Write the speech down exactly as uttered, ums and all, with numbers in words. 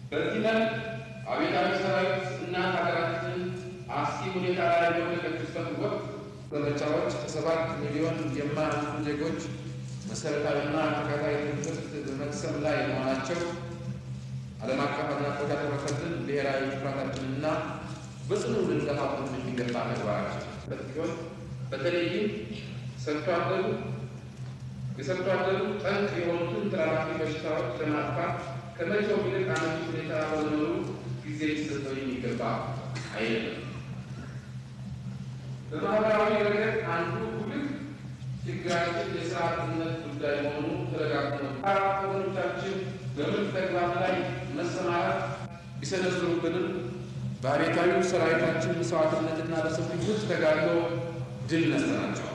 በዚህ መልክ አብዮታዊ ሰራዊት እና ሀገራችንን አስጊ ሁኔታ ላይ በወደቀችበት ወቅት ዘመቻዎች ከሰባት ሚሊዮን የማያንሱ ዜጎች መሰረታዊና ተከታታይ ትምህርት በመቅሰም ላይ መሆናቸው ዓለም አቀፍ አድናቆት ያተረፈልን ብሔራዊ ኩራታችንና በጽኑ ልንገፋበት የሚገባ ተግባራችን ሲሆን በተለይም ሰርቶ አደሩ የሰርቶ አደሩ ጠንቅ የሆኑትን ተላላፊ በሽታዎች ለማጥፋት ከመቼው ይልቅ አመቺ ሁኔታ በመኖሩ ጊዜ ሊሰጠው የሚገባ አይደለም። በማህበራዊ ረገድ አንዱ ጉልህ ችግራችን የሥራ አጥነት ጉዳይ መሆኑ ተረጋግጦ ወገኖቻችን በምርት ተግባር ላይ መሰማራት ቢሰነዝሩብንም በአብዮታዊ ሰራዊታችን መስዋዕትነትና በሰፊው ተጋድሎ ድል ነስተናቸው።